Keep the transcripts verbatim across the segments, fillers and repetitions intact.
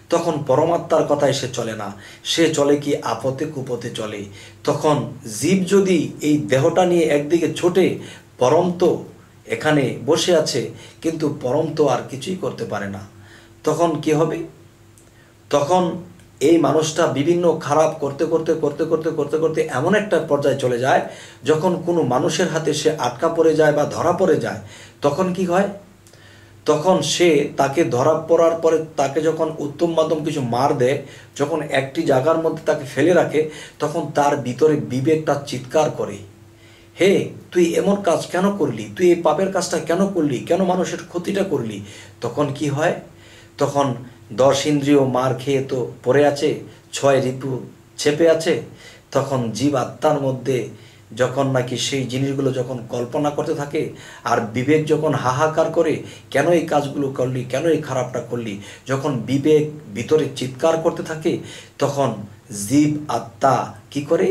তখন পরমাত্মার কথায় সে চলে না, সে চলে কি আপদে কুপথে চলে। তখন জীব যদি এই দেহটা নিয়ে একদিকে ছোটে, পরম তো এখানে বসে আছে, কিন্তু পরম তো আর কিছুই করতে পারে না। তখন কি হবে? তখন এই মানুষটা বিভিন্ন খারাপ করতে করতে করতে করতে করতে করতে এমন একটা পর্যায়ে চলে যায়, যখন কোনো মানুষের হাতে সে আটকা পড়ে যায় বা ধরা পড়ে যায়, তখন কি হয়? তখন সে তাকে ধরা পড়ার পরে তাকে যখন উত্তম মাধ্যম কিছু মার দেয়, যখন একটি জায়গার মধ্যে তাকে ফেলে রাখে, তখন তার ভিতরে বিবেকটা চিৎকার করে, হে তুই এমন কাজ কেন করলি, তুই এই পাপের কাজটা কেন করলি, কেন মানুষের ক্ষতিটা করলি। তখন কি হয়? তখন দশ ইন্দ্রিয় মার খেয়ে তো পড়ে আছে, ছয় রিপু চেপে আছে। তখন জীব আত্মার মধ্যে যখন নাকি সেই জিনিসগুলো যখন কল্পনা করতে থাকে, আর বিবেক যখন হাহাকার করে, কেন এই কাজগুলো করলি, কেন এই খারাপটা করলি, যখন বিবেক ভিতরে চিৎকার করতে থাকে, তখন জীব আত্মা কি করে?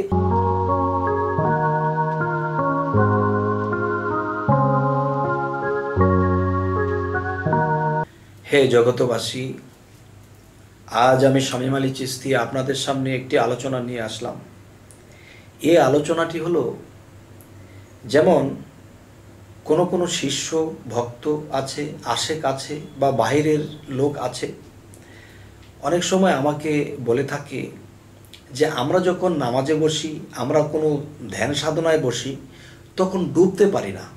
হে জগতবাসী, আজ আমি শামীম আলী চিশতি আপনাদের সামনে একটি আলোচনা নিয়ে আসলাম। এই আলোচনাটি হলো, যেমন কোনো কোনো শিষ্য ভক্ত আছে, আশেক আছে বা বাহিরের লোক আছে, অনেক সময় আমাকে বলে থাকে যে আমরা যখন নামাজে বসি, আমরা কোনো ধ্যান সাধনায় বসি, তখন ডুবতে পারি না।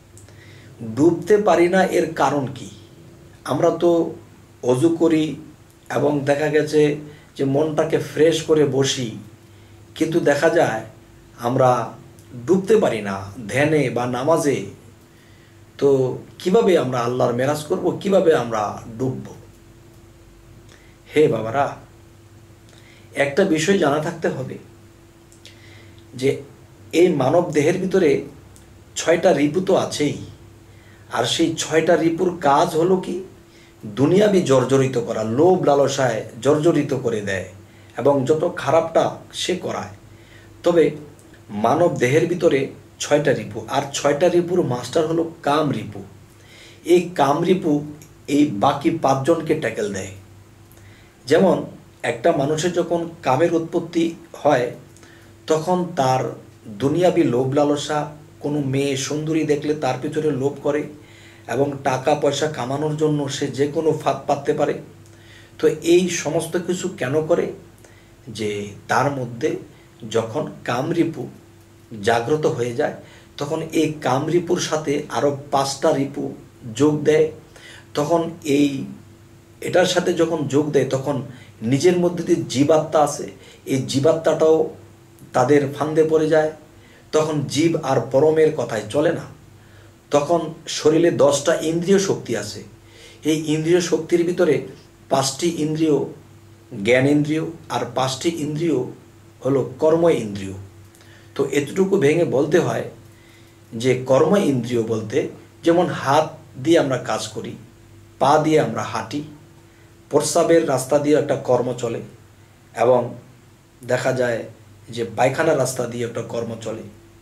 ডুবতে পারি না এর কারণ কি? আমরা তো অজু করি এবং দেখা গেছে যে মনটাকে ফ্রেশ করে বসি, কিন্তু দেখা যায় আমরা ডুবতে পারি না ধ্যানে বা নামাজে। তো কিভাবে আমরা আল্লাহর মেরাজ করব, কিভাবে আমরা ডুবব? হে বাবারা, একটা বিষয় জানা থাকতে হবে যে এই মানব দেহের ভিতরে ছয়টা রিপু তো আছেই, আর সেই ছয়টা রিপুর কাজ হলো কি? দুনিয়াবি জর্জরিত করা, লোভ লালসায় জর্জরিত করে দেয় এবং যত খারাপটা সে করায়। তবে মানব দেহের ভিতরে ছয়টা রিপু, আর ছয়টা রিপুর মাস্টার হলো কাম রিপু। এই কাম রিপু এই বাকি পাঁচজনকে ট্যাকেল দেয়। যেমন একটা মানুষের যখন কামের উৎপত্তি হয়, তখন তার দুনিয়াবি লোভ লালসা, কোনো মেয়ে সুন্দরী দেখলে তার পিছনে লোভ করে এবং টাকা পয়সা কামানোর জন্য সে যে কোনো ফাঁদ পাততে পারে। তো এই সমস্ত কিছু কেন করে? যে তার মধ্যে যখন কামরিপু জাগ্রত হয়ে যায়, তখন এই কামরিপুর সাথে আরও পাঁচটা রিপু যোগ দেয়। তখন এই এটার সাথে যখন যোগ দেয়, তখন নিজের মধ্যে যে জীবাত্মা আছে, এই জীবাত্মাটাও তাদের ফান্দে পড়ে যায়। তখন জীব আর পরমের কথায় চলে না। তখন শরীরে দশটা ইন্দ্রিয় শক্তি আছে। এই ইন্দ্রিয় শক্তির ভিতরে পাঁচটি ইন্দ্রিয় জ্ঞানেন্দ্রিয়, আর পাঁচটি ইন্দ্রিয় হলো কর্ম ইন্দ্রিয়। তো এতটুকু ভেঙে বলতে হয় যে কর্ম ইন্দ্রিয় বলতে, যেমন হাত দিয়ে আমরা কাজ করি, পা দিয়ে আমরা হাঁটি, প্রস্রাবের রাস্তা দিয়ে একটা কর্ম চলে, এবং দেখা যায় যে পায়খানার রাস্তা দিয়ে একটা কর্ম চলে।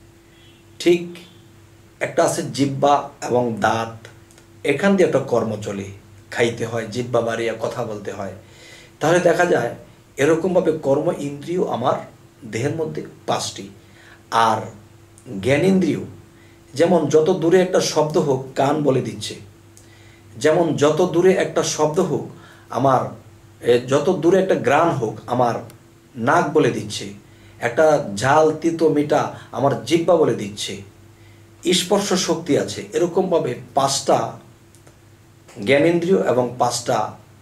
ঠিক একটা আছে জিহ্বা এবং দাঁত, এখান দিয়ে একটা কর্ম চলে, খাইতে হয়, জিহ্বা বাড়িয়ে কথা বলতে হয়। তাহলে দেখা যায় এরকমভাবে কর্ম ইন্দ্রিয় আমার দেহের মধ্যে পাঁচটি। আর জ্ঞানেন্দ্রিয়, যেমন যত দূরে একটা শব্দ হোক কান বলে দিচ্ছে, যেমন যত দূরে একটা শব্দ হোক আমার, যত দূরে একটা গ্রাম হোক আমার নাক বলে দিচ্ছে, একটা ঝাল তিতো মিঠা আমার জিহ্বা বলে দিচ্ছে। স্পর্শ শক্তি আছে। এরকমভাবে পাঁচটা জ্ঞানেন্দ্রিয় এবং পাঁচটা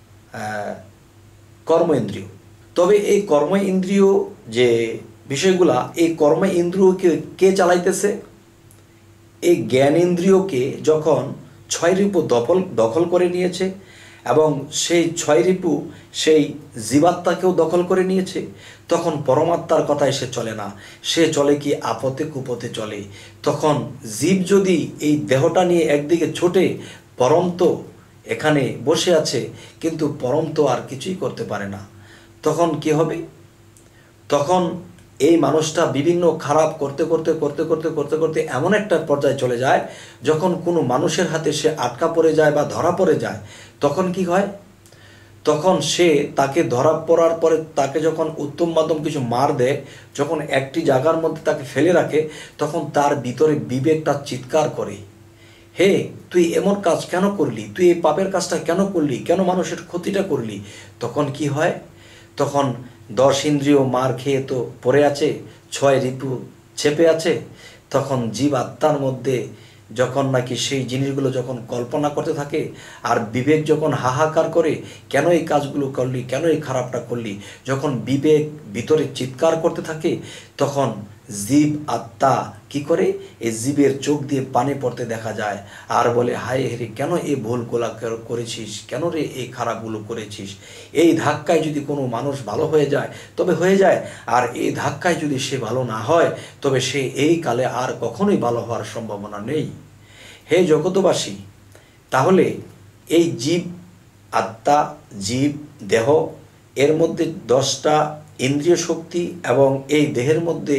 কর্ম ইন্দ্রিয়। তবে এই কর্ম ইন্দ্রিয় যে বিষয়গুলা, এই কর্ম ইন্দ্রিয়কে কে চালাইতেছে? এই জ্ঞানেন্দ্রিয়কে যখন ছয় রিপু দখল দখল করে নিয়েছে, এবং সেই ছয় রিপু সেই জীবাত্মাকেও দখল করে নিয়েছে, তখন পরমাত্মার কথায় সে চলে না, সে চলে কি আপদে কুপথে চলে। তখন জীব যদি এই দেহটা নিয়ে একদিকে ছোটে, পরম তো এখানে বসে আছে, কিন্তু পরম তো আর কিছুই করতে পারে না। তখন কি হবে? তখন এই মানুষটা বিভিন্ন খারাপ করতে করতে করতে করতে করতে করতে এমন একটা পর্যায়ে চলে যায়, যখন কোনো মানুষের হাতে সে আটকা পড়ে যায় বা ধরা পড়ে যায়, তখন কি হয়? তখন সে তাকে ধরা পড়ার পরে তাকে যখন উত্তম মাধ্যম কিছু মার দেয়, যখন একটি জায়গার মধ্যে তাকে ফেলে রাখে, তখন তার ভিতরে বিবেকটা চিৎকার করে, হে তুই এমন কাজ কেন করলি, তুই এই পাপের কাজটা কেন করলি, কেন মানুষের ক্ষতিটা করলি। তখন কি হয়, তখন দশ ইন্দ্রিয় মার খেয়ে তো পড়ে আছে, ছয় রিপু চেপে আছে, তখন জীব আত্মার মধ্যে যখন নাকি সেই জিনিসগুলো যখন কল্পনা করতে থাকে, আর বিবেক যখন হাহাকার করে, কেন এই কাজগুলো করলি, কেন এই খারাপটা করলি, যখন বিবেক ভিতরে চিৎকার করতে থাকে, তখন জীব আত্মা কি করে, এই জীবের চোখ দিয়ে পানি পড়তে দেখা যায়, আর বলে হায় হেরে কেন এই ভুলগুলা করেছিস, কেন রে এই খারাপগুলো করেছিস। এই ধাক্কায় যদি কোনো মানুষ ভালো হয়ে যায় তবে হয়ে যায়, আর এই ধাক্কায় যদি সে ভালো না হয় তবে সে এই কালে আর কখনোই ভালো হওয়ার সম্ভাবনা নেই। হে জগতবাসী, তাহলে এই জীব আত্মা, জীব দেহ, এর মধ্যে দশটা ইন্দ্রিয় শক্তি এবং এই দেহের মধ্যে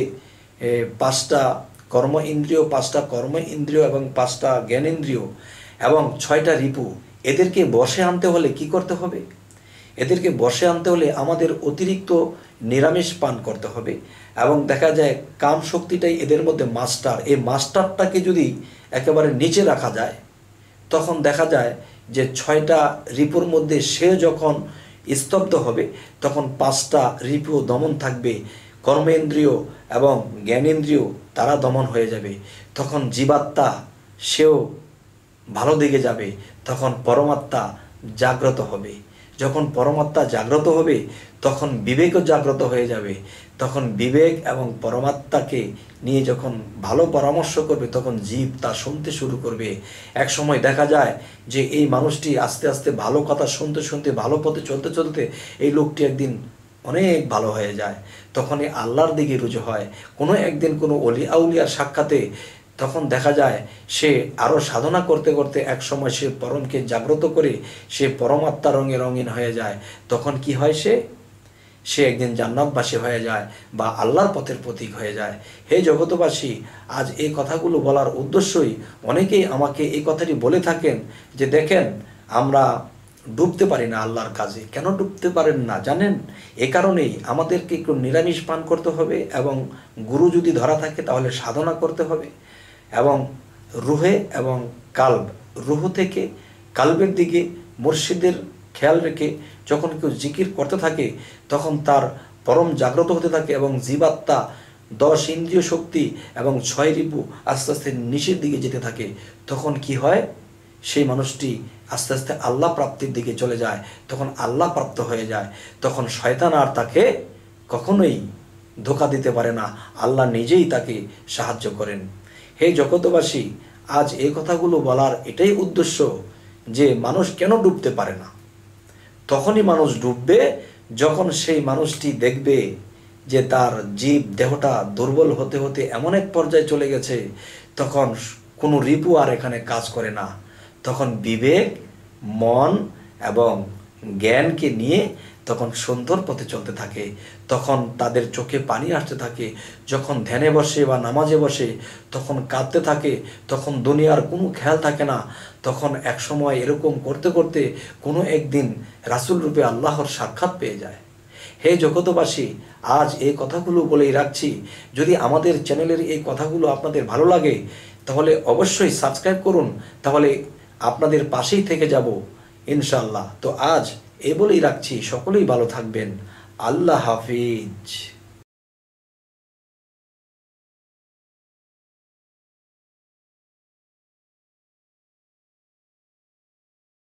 পাঁচটা কর্ম ইন্দ্রিয়, পাঁচটা কর্ম ইন্দ্রিয় এবং পাঁচটা জ্ঞানেন্দ্রিয় এবং ছয়টা রিপু, এদেরকে বশে আনতে হলে কি করতে হবে? এদেরকে বশে আনতে হলে আমাদের অতিরিক্ত নিরামিষ পান করতে হবে, এবং দেখা যায় কাম শক্তিটাই এদের মধ্যে মাস্টার। এই মাস্টারটাকে যদি একেবারে নিচে রাখা যায়, তখন দেখা যায় যে ছয়টা রিপুর মধ্যে সে যখন স্তব্ধ হবে, তখন পাঁচটা রিপু দমন থাকবে, কর্মেন্দ্রিয় এবং জ্ঞানেন্দ্রিয় তারা দমন হয়ে যাবে। তখন জীবাত্মা সেও ভালো দিকে যাবে, তখন পরমাত্মা জাগ্রত হবে। যখন পরমাত্মা জাগ্রত হবে তখন বিবেকও জাগ্রত হয়ে যাবে। তখন বিবেক এবং পরমাত্মাকে নিয়ে যখন ভালো পরামর্শ করবে, তখন জীব তা শুনতে শুরু করবে। এক সময় দেখা যায় যে এই মানুষটি আস্তে আস্তে ভালো কথা শুনতে শুনতে, ভালো পথে চলতে চলতে এই লোকটি একদিন অনেক ভালো হয়ে যায়। তখনই আল্লাহর দিকে রুজু হয়। কোনো একদিন কোনো অলি আউলিয়ার সাক্ষাতে তখন দেখা যায় সে আরও সাধনা করতে করতে এক সময় সে পরমকে জাগ্রত করে সে পরমাত্মা রঙে রঙিন হয়ে যায়। তখন কি হয়, সে সে একদিন জান্নাতবাসী হয়ে যায় বা আল্লাহর পথের প্রতীক হয়ে যায়। হে জগতবাসী, আজ এই কথাগুলো বলার উদ্দেশ্যই অনেকেই আমাকে এই কথাটি বলে থাকেন যে দেখেন আমরা ডুবতে পারি না আল্লাহর কাজে। কেন ডুবতে পারেন না জানেন? এ কারণেই আমাদেরকে একটু নিরামিষ পান করতে হবে, এবং গুরু যদি ধরা থাকে তাহলে সাধনা করতে হবে, এবং রুহে এবং কাল্ব, রুহ থেকে কাল্বের দিকে মুর্শিদের খেয়াল রেখে যখন কেউ জিকির করতে থাকে তখন তার পরম জাগ্রত হতে থাকে, এবং জীবাত্মা দশ ইন্দ্রিয় শক্তি এবং ছয় রিপু আস্তে আস্তে নিচের দিকে যেতে থাকে। তখন কি হয়, সেই মানুষটি আস্তে আস্তে আল্লাহ প্রাপ্তির দিকে চলে যায়, তখন আল্লাহ প্রাপ্ত হয়ে যায়। তখন শয়তান আর তাকে কখনোই ধোঁকা দিতে পারে না, আল্লাহ নিজেই তাকে সাহায্য করেন। হে জগতবাসী, আজ এই কথাগুলো বলার এটাই উদ্দেশ্য যে মানুষ কেন ডুবতে পারে না। তখনই মানুষ ডুববে যখন সেই মানুষটি দেখবে যে তার জীব দেহটা দুর্বল হতে হতে এমন এক পর্যায়ে চলে গেছে, তখন কোনো রিপু আর এখানে কাজ করে না। তখন বিবেক, মন এবং জ্ঞানকে নিয়ে তখন সুন্দর পথে চলতে থাকে। তখন তাদের চোখে পানি আসতে থাকে। যখন ধ্যানে বসে বা নামাজে বসে তখন কাঁদতে থাকে, তখন দুনিয়ার কোনো খেয়াল থাকে না। তখন এক সময় এরকম করতে করতে কোনো একদিন রাসূল রূপে আল্লাহর সাক্ষাৎ পেয়ে যায়। হে জগতবাসী, আজ এই কথাগুলো বলেই রাখছি, যদি আমাদের চ্যানেলের এই কথাগুলো আপনাদের ভালো লাগে তাহলে অবশ্যই সাবস্ক্রাইব করুন, তাহলে আপনাদের পাশেই থেকে যাব ইনশাআল্লাহ। তো আজ এ বলেই রাখছি, সকলেই ভালো থাকবেন। আল্লাহ হাফিজ।